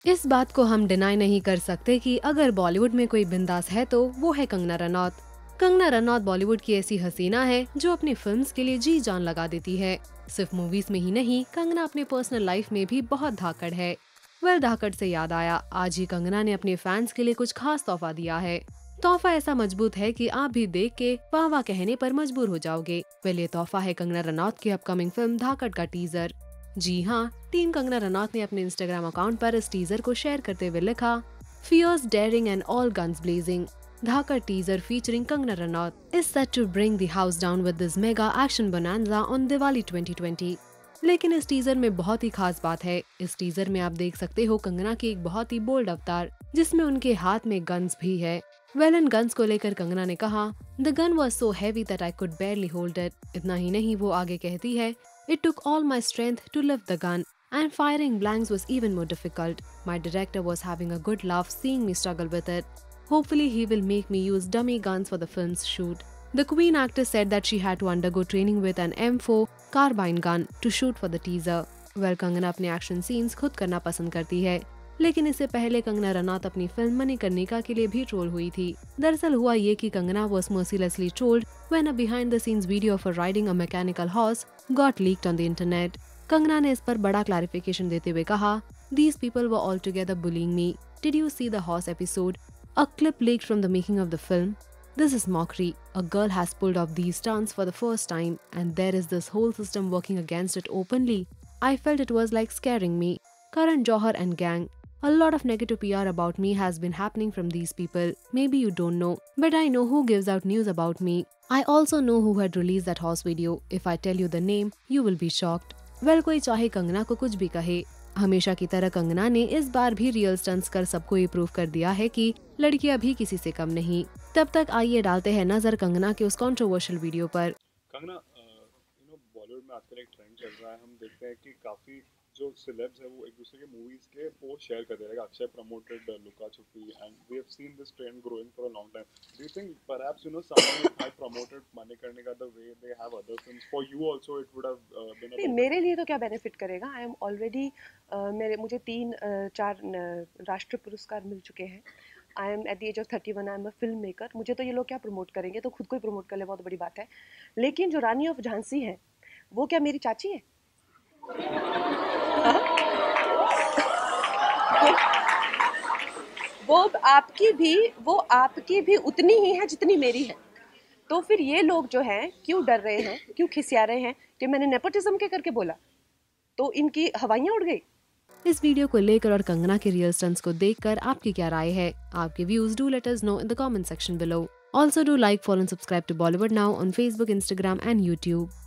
इस बात को हम डिनाई नहीं कर सकते कि अगर बॉलीवुड में कोई बिंदास है तो वो है कंगना रनौत। कंगना रनौत बॉलीवुड की ऐसी हसीना है जो अपनी फिल्म्स के लिए जी जान लगा देती है। सिर्फ मूवीज में ही नहीं, कंगना अपने पर्सनल लाइफ में भी बहुत धाकड़ है। धाकड़ से याद आया, आज ही कंगना ने अपने फैंस के लिए कुछ खास तोहफा दिया है। तोहफा ऐसा मजबूत है कि आप भी देख के वाह वाह कहने पर मजबूर हो जाओगे। ये तोहफा है कंगना रनौत की अपकमिंग फिल्म धाकड़ का टीजर। जी हाँ, टीम कंगना रनौत ने अपने इंस्टाग्राम अकाउंट पर इस टीजर को शेयर करते हुए लिखा, Fierce, daring and all guns blazing. Dhaka teaser featuring Kangana Ranaut is set to bring the house down with this mega action bonanza on Diwali 2020. लेकिन इस टीजर में बहुत ही खास बात है। इस टीजर में आप देख सकते हो कंगना की एक बहुत ही बोल्ड अवतार, जिसमें उनके हाथ में गन्स भी है। इन गन्स को लेकर कंगना ने कहा, the gun was so heavy that I could barely hold it. इतना ही नहीं, वो आगे कहती है, it took all my strength to lift the gun and firing blanks was even more difficult. My director was having a good laugh seeing me struggle with it. Hopefully he will make me use dummy guns for the film's shoot. The Queen actress said that she had to undergo training with an M4 carbine gun to shoot for the teaser. Kangana अपने action scenes खुद करना पसंद करती है, लेकिन इससे पहले कंगना रनौत अपनी फिल्म मणिकर्णिका के लिए भी ट्रोल हुई थी। दरअसल हुआ ये कि Kangana was mercilessly trolled when a behind the scenes video of her riding a mechanical horse got leaked on the internet. Kangana ने इस पर बड़ा क्लैरिफिकेशन देते हुए कहा, These people were altogether bullying me. Did you see the horse episode? A clip leaked from the making of the film. This is mockery. A girl has pulled off these stunts for the first time, and there is this whole system working against it openly. I felt it was like scaring me. Karan Johar and gang. A lot of negative PR about me has been happening from these people. Maybe you don't know, but I know who gives out news about me. I also know who had released that horse video. If I tell you the name, you will be shocked. कोई चाहे कंगना को कुछ भी कहे, हमेशा की तरह कंगना ने इस बार भी रियल स्टंट्स कर सबको ये प्रूव कर दिया है कि लड़कियां भी किसी से कम नहीं। तब तक आइए डालते हैं नजर कंगना के उस कंट्रोवर्शियल वीडियो पर। कंगना, बॉलीवुड में आजकल एक ट्रेंड चल रहा है। हम देखते हैं कि काफी जो सेलेब्स है वो एक दूसरे के मूवीज के पोस्ट शेयर करते हैं। Akshay promoted Luka Chuppi and we have seen this trend growing for a long time. Do you think perhaps someone had promoted Manikarnika the way they have other films, for you also it would have been a मेरे लिए तो क्या benefit करेगा। I am already मुझे 3-4 राष्ट्रीय पुरस्कार मिल चुके हैं। I am at the age of 31, I am a film maker. मुझे तो ये लोग क्या प्रमोट करेंगे, तो खुद को ही प्रमोट कर ले, बहुत बड़ी बात है। लेकिन जो रानी ऑफ झांसी है वो क्या मेरी चाची है? वो आपकी भी उतनी ही है जितनी मेरी है। तो फिर ये लोग जो हैं क्यों डर रहे हैं, क्यों खिसिया रहे हैं कि मैंने नेपोटिज्म के करके बोला, तो इनकी हवाइयां उड़ गई। इस वीडियो को लेकर और कंगना के रियल स्टंट्स को देखकर आपकी क्या राय है? आपके views do let us know in the comment section below. Also do like, follow and subscribe to Bollywood Now on Facebook, Instagram and YouTube.